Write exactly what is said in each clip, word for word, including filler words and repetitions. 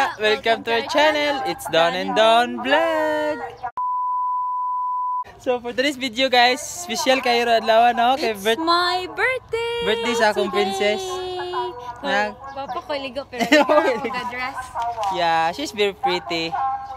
Welcome to our channel. It's Don and Don Vlog. So for today's video guys, special kayo adlaw no kay It's my birthday. Birthday sa akong princess. Na papa ko ligo pero naka-dress. Yeah, she's very pretty.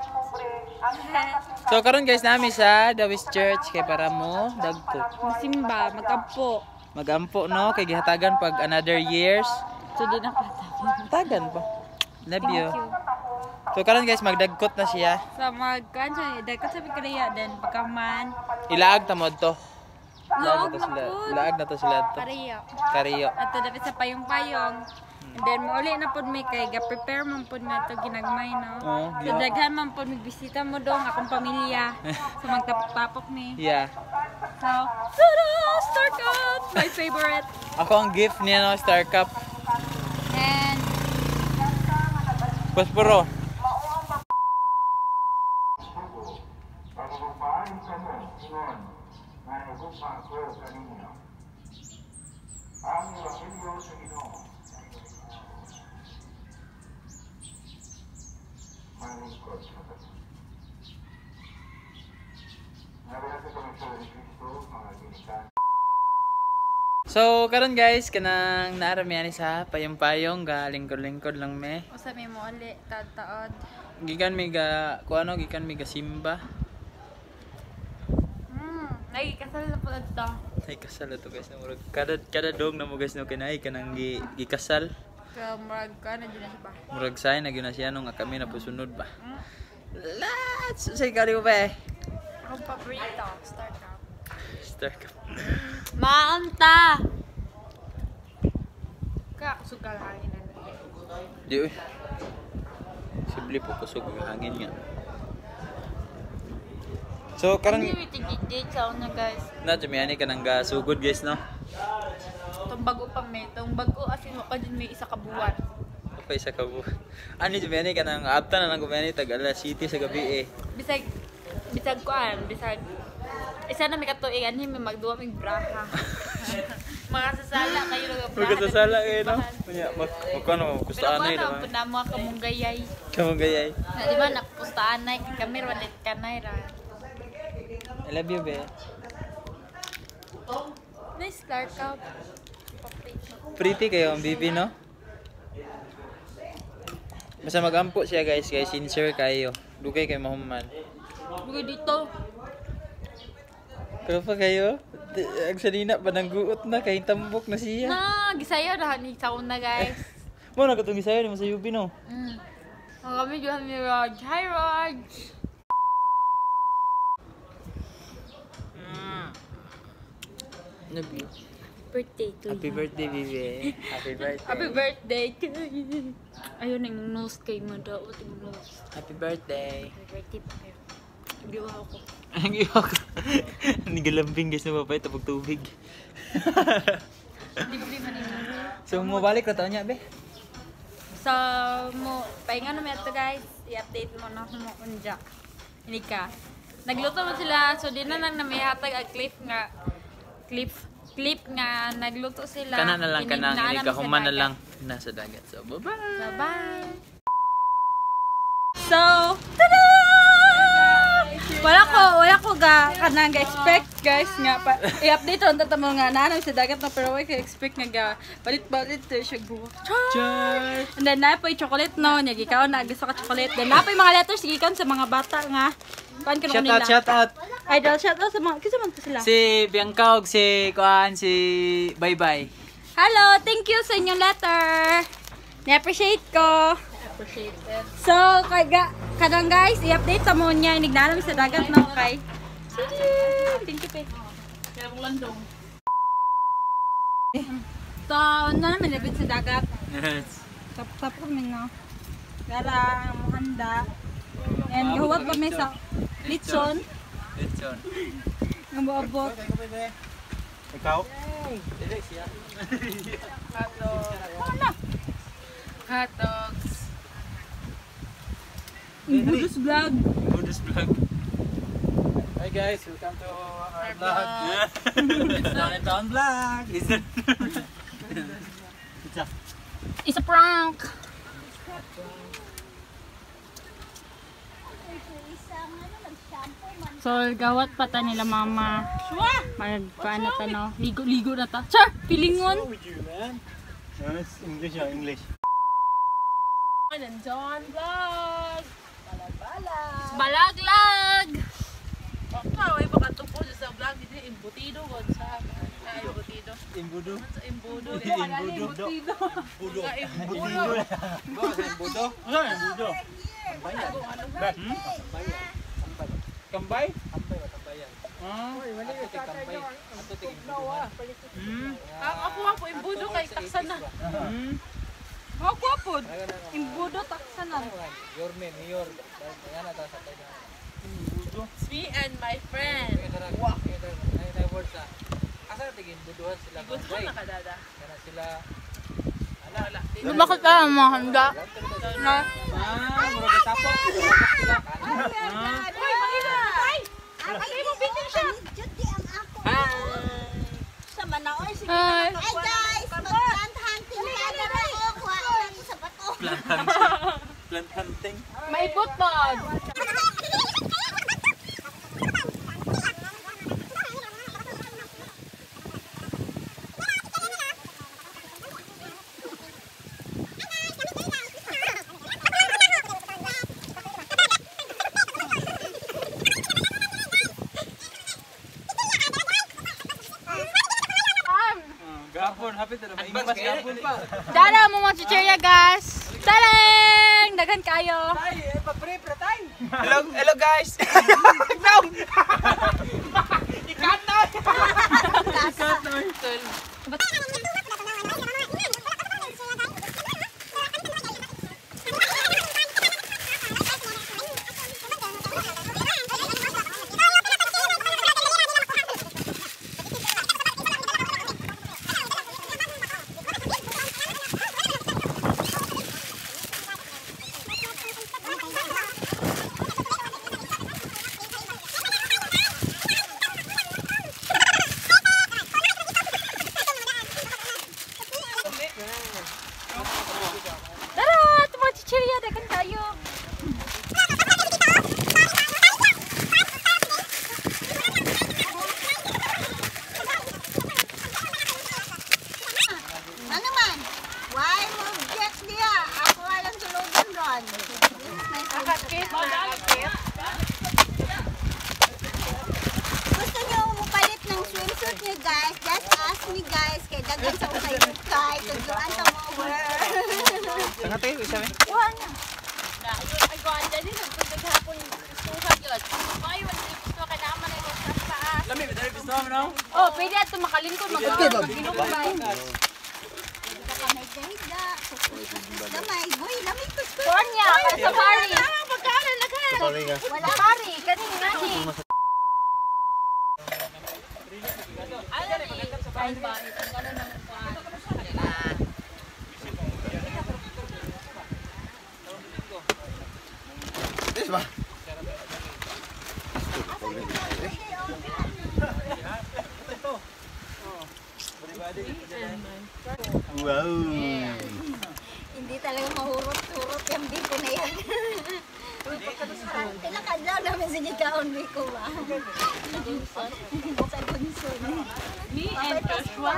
So karon guys nami sa Dawis Church kay para mo dagko. Masimba, magampo. Magampo no kay gihatagan pag another years. So di na Tagan pa. Love you. So karon guys magdagkot na siya. Sa magkan siya, dagkot sa Pagkariya then pagkaman. Ilaag ta mod to. Ilaag Laog na to na sila. po. Ilaag na to sila to. Kariya. Kariyo. At dapat sa payong-payong. And then mauli na pod mi kay ga-prepare man pod na to ginagmay no. Oh, So yeah. daghan man pod migbisita mo dong akong pamilya. So magtapok-tapok mi. Yeah. So, tada! Star Cup! My favorite. Ako ang gift niya no, Star Cup. And Posporo. So, karon guys, kanang naaramihan sa payong-payong ga lingkod-lingkod lang me. usa may mo ali tataod. Gikan mi ga kuano gikan mi ga simba. Hmm, lagi kasal na po ito. Ay kasal to guys, na murag kada kada dog na mo guys no kinay kanang gi, gikasal. Kaya marag ka na dyan na ba? Murag say na gyud na siya nung kami na pusunod ba. Let's say kali mo ba. Akong paborito, Star Cup. Star Cup. Maanta! Kaya ako sugal hangin na. Di uy. Simple po kusog ang hangin nga. So karon Hindi may tigit sa una guys. na jamiani ka nang ga sugod guys no. Itong bago pa may. Itong bago asin mo pa dyan may isa kabuwan. Okay sa kabu. Ani jamiani ka nang abta na lang gumani tag alas City sa gabi eh. Bisag, bisag kuan, bisag. Isa na may katuig, ano may magduwa may braha. Mga sasala kayo ng braha. Pagkasasala kayo no. Kunya mag magkano gusto Pero anay kung ano, naman. punamo ka mong gayay. Kamong gayay. Na, di ba, nakapustaan na, kami walit ka na, ra. I love you be. Nice Star Cup. Pretty kayo ang bibi no. Basta magampo siya guys, guys sincere kayo. Dugay kay mahuman. Bukod dito. Pero pa kayo, di- ang salina pa nang guot na kay tambok na siya. Na, gisayo na ni sa una guys. Mo nagatugi sayo ni mo sa U B no. Mm. Ang kami dyan ni Raj. Hi Raj! Love you. Birthday to Happy you. birthday, Bibi. Happy birthday. Happy birthday to you. Ayun, yung nose kay mo daw. Yung nose. Happy birthday. Happy birthday pa kayo. Hindi ako. Ang iyok. Nigalambing guys na babae tapos tubig. Libre man yun. So, mabalik na taon niya, be. So, mo, pahinga naman ito guys. I-update mo na mo unja. Hindi ka. Nagluto mo sila. So, di na lang na may hatag ang clip nga. Clip. Clip nga. Nagluto sila. Kana na lang, kanang Kinignan ini namin sa kahuman na dagat. lang. Nasa dagat. So, bye-bye. So, bye! So, tada! Wala ko, wala ko ga kanang ga-expect guys nga pa. I-update ron ta mo nga nanang sa dagat na pero wala ka expect nga ga balit-balit to siya buwak. Char! And then napoy chocolate no, nya gikaw na gusto ka chocolate. Then napoy mga letters gikan sa mga bata nga. Kuan ka Shout nila. out, shout out. Idol shout out sa mga kisa man to sila. Si Bianca ug si Kuan, si Bye Bye. Hello, thank you sa inyong letter. Na-appreciate ko. Appreciate it. So, kay ga, kadang guys, i-update sa mo niya. Inignalam sa dagat na kay. Thank you, pe. Kaya mong landong. So, ano naman, nabit sa dagat. Yes. Tap-tap kami, no? Gara, ang handa. And gahuwag kami sa litson. Litson. Ang buabot. Ikaw? Ano? Hot dogs. Budus vlog. Budus vlog. Hi guys, welcome to our vlog. Down and Down vlog. It's a prank. So, gawat pa ta nila mama. Mag, paano ta no? Ligo-ligo na ta. Sir, pilingon. with you, man? No, it's English or English. And John Vlog! Balag-balag! Balaglag! Ikaw ay baka tungkol sa vlog dito, imbutido ko sa ah, imbutido. Imbudo. Sa imbudo. Imbudo. Imbudo. Imbudo. Nga imbudo. Bawa sa imbudo. Ano yung imbudo? Tambayan. Hmm? Kambay? Kambay o tambayan? Ah, ato tig kambay. Ato tig imbuduhan. Hmm? Ang ako ako imbudo kay taksan na. Hmm? Mga kwapod. Imbudo taksanan. Yorme, mayor. Ayan na ta sa tayo. Imbudo. It's me and my friend. Wah. Ay na word sa. Asa na tig imbuduhan sila Good kambay. na kadada. Kana sila ala ala. Bakit ka mahanda? Na? Ah, mura tapo. Sila kana. Ah. Uy, mahina! Ay, mo bitin siya. Judy ang ako. Sa manaoy sige. Hi. Ay guys, mag-plant hunting na ako. Kuha ako sa bato. Plant hunting. Plant hunting. May butod. Gapon, hapit na ba? Ingas gapon pa. Dara mo mga chichirya, guys. Taleng! Dagan kayo. Tay, eh pa-pre pre tay. Hello, hello guys. No. Ikat na. Ikat na. Dara, ito mga chichirya, dagan kayo. Ano man? Why mo jet niya? Ako alang sulugan ron. Nakakit, nakakit. Gusto niyo umupalit ng swimsuit niyo guys? Just ask me guys. Kay dagan sa ukay ukay. Tuduan sa mo Tanga tayo, isa me. Kuha na. Ay, kuhaan dyan din. Nagpagkahapon gustuhan yun. Ay, wala yung gusto ka naman ay sa taas. Lami, dali gusto mo no? Oh, pwede ato makalingkod. Mag-ginugmay. Kamay gahida. Lamay. Boy, lamay ko. Kuhan niya, para sa pari. Pagkalan na ka. Wala pa. Pari, kaning nani. Ay, ba? Ang gano'n ng kuhaan. Wow. Hindi talaga mahurot-hurot yung biko na yan. Tinakadlaw namin sa gikaon biko ba? Sa bunson. Me and Joshua.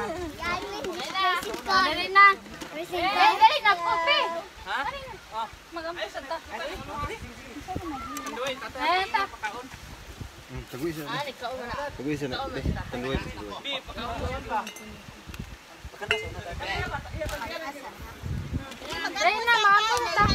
Dali na. Eh, dali na, kopi. Ha? Magamit sa ta. Tanduay, tatay. Ayan ta. Taguy siya. Ah, nagkaon na. Taguy siya na. Tanduay. Bi, pagkakuan pa. Dali na, maapon ta.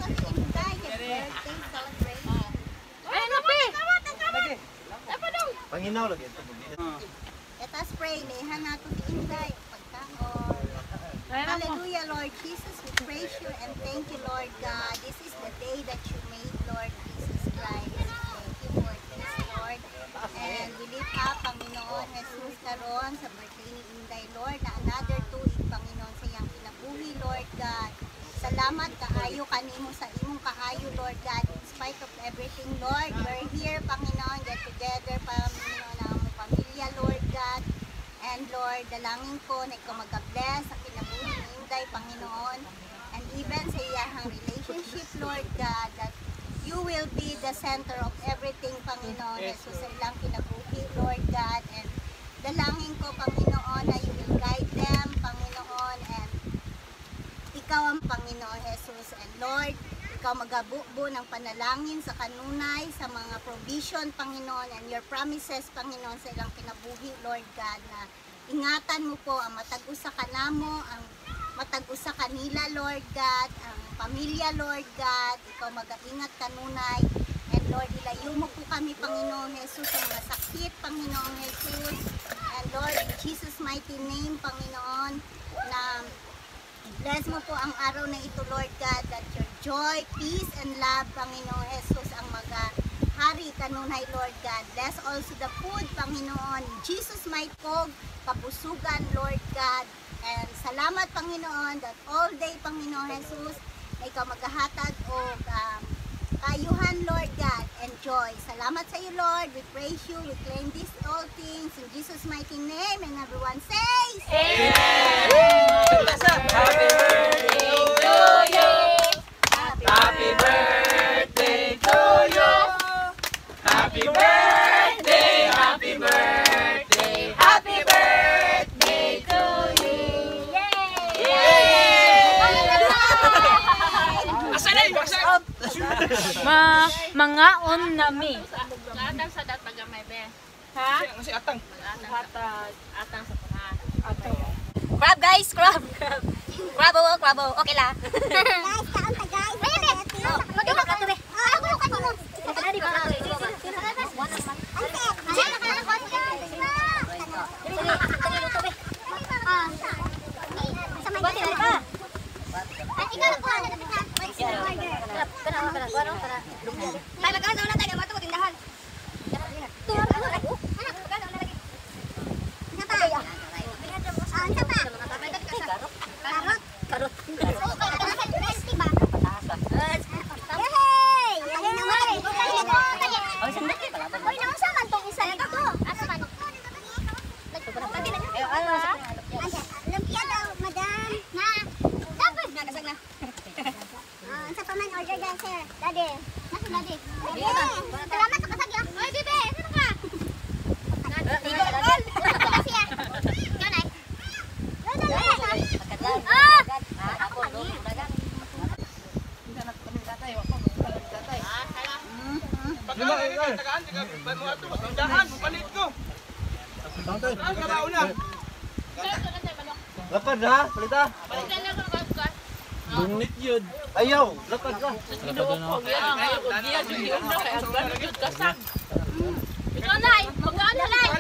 Ayun na, pi. Panginaw lagi. Ito spray, nehan nato si Inday. Pagkaon. Hallelujah, Lord Jesus. We praise you and thank you, Lord God. This is the day that you made, Lord Jesus Christ. Thank you for this, Lord. And we lift up, Panginoon Jesus, karon sa birthday ni Inday, Lord, na another tuig, Panginoon, sa iyang kinabuhi, Lord God. Salamat kaayo kanimo sa imong kaayo, Lord God. In spite of everything, Lord, we're here, Panginoon, get together, Panginoon, ang among pamilya, Lord God. And Lord, dalangin ko na ikaw mag-bless sa kinabuhi ni Inday, Panginoon. And even sa iyang relationship, Lord God, that you will be the center of everything, Panginoon Jesus, sa ilang kinabuhi, Lord God. And dalangin ko, Panginoon, na you will guide them, Panginoon, and ikaw ang Panginoon Jesus. And Lord, ikaw magabubo ng panalangin sa kanunay, sa mga provision, Panginoon, and your promises, Panginoon, sa ilang kinabuhi, Lord God, na ingatan mo po ang matag-o sa kanamo, ang matag-o sa kanila, Lord God, ang pamilya, Lord God, ikaw mag-ingat kanunay. And Lord, ilayo mo po kami, Panginoon Jesus, sa mga sakit, Panginoon Jesus. And Lord, in Jesus' mighty name, Panginoon, na bless mo po ang araw na ito, Lord God, that your joy, peace, and love, Panginoon Jesus, ang mag-hari kanunay, Lord God. Bless also the food, Panginoon. In Jesus' mighty name, kapusugan, Lord God. And salamat, Panginoon, that all day, Panginoon Jesus, na ikaw maghahatag o um, kayuhan, Lord God, and joy. Salamat sa iyo, Lord. We praise you. We claim these all things in Jesus' mighty name. And everyone says, Happy birthday to you. Happy birthday to you. Happy birthday, happy birthday, happy birthday to you. Ma mangaon nami. Atang sa dataga may be. Ha? Kasi atang. Atang atang sa paha. Crab guys, crab. Crab. Crabo, crabo. Okay la. guys, kaon ta, guys. Magduma ka to be. Ah, ako ka mo. Kada di ba? Lapad ha, palita. Bungit yun. Ayaw, lapad ka. Ikaw na, magkaan na lang.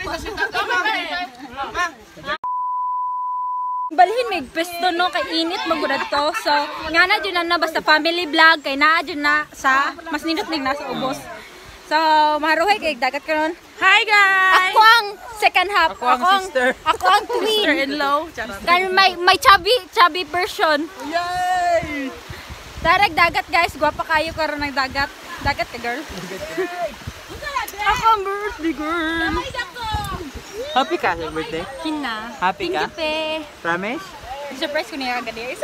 Balhin mig pesto no kay init magudad to. So nga na jud na basta family vlog kay naa jud na sa mas nindot ning nasa ubos. So maruhay kay dagat karon. Hi guys. Ako ang second half. Ako ang sister. Ako ang twin. Sister-in-law. Kan may may chubby chubby version. Yay! Darag dagat guys, guwapa kayo karon ng dagat. Dagat ka girl. Ako ang birthday girl. Happy ka sa birthday? Kina. Happy ka? Thank you, pe. Promise? Surprise ko niya agad guys.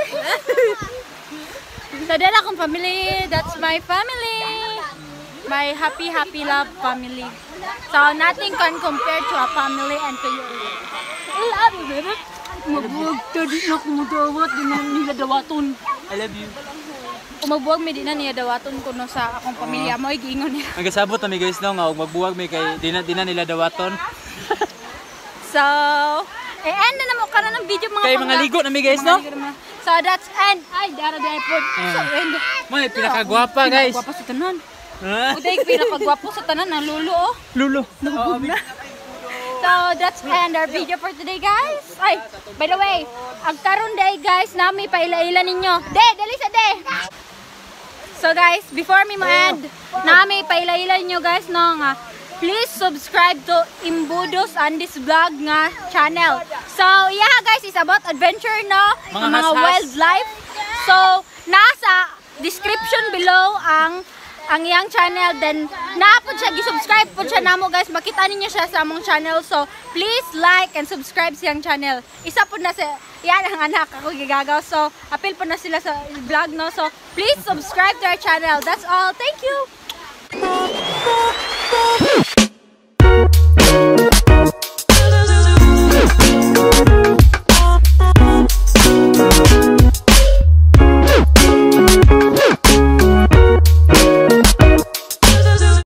So dala akong family, that's my family. My happy happy love family. So nothing can compare to a family and to you. I love you, baby. Magbuwag to di na kumudawat, di na nila dawaton. I love you. Kung magbuwag may di na niya dawaton ko no sa akong pamilya mo, igingon niya. Magkasabot na mi guys no nga og magbuwag mi kay di na, di na nila dawaton. So, eh end na naman karon ng video mga Kay mga pangga- ligo na mi guys no? Mga ligo naman. So that's end. Ay, dara dara po. So end. Mo pinakagwapa guys. Pinakagwapa sa tanan. Ha? Uday pinakagwapo sa tanan ng lulo oh. Lulo. So that's end our video for today guys. Ay, by the way, ang karon day guys, nami paila-ila ninyo. De, dali sa de. So guys, before me mo-end, nami paila-ila ninyo guys no nga. Please subscribe to Imbudos Andy's Vlog nga channel. So yeah guys, it's about adventure no, Mga mga has-has. wildlife. So nasa description below ang ang iyang channel, then naapod siya, gi-subscribe po siya namo guys, makita ninyo siya sa among channel, so please like and subscribe sa iyang channel. Isa po na sa, yan ang anak ako gigagaw, so appeal po na sila sa vlog no, so please subscribe to our channel. That's all, thank you!